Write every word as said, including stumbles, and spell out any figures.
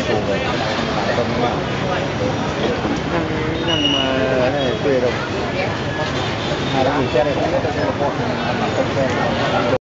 phụ rồi còn năng năng mà này quê đâu hai đứa xe này không biết là xe một con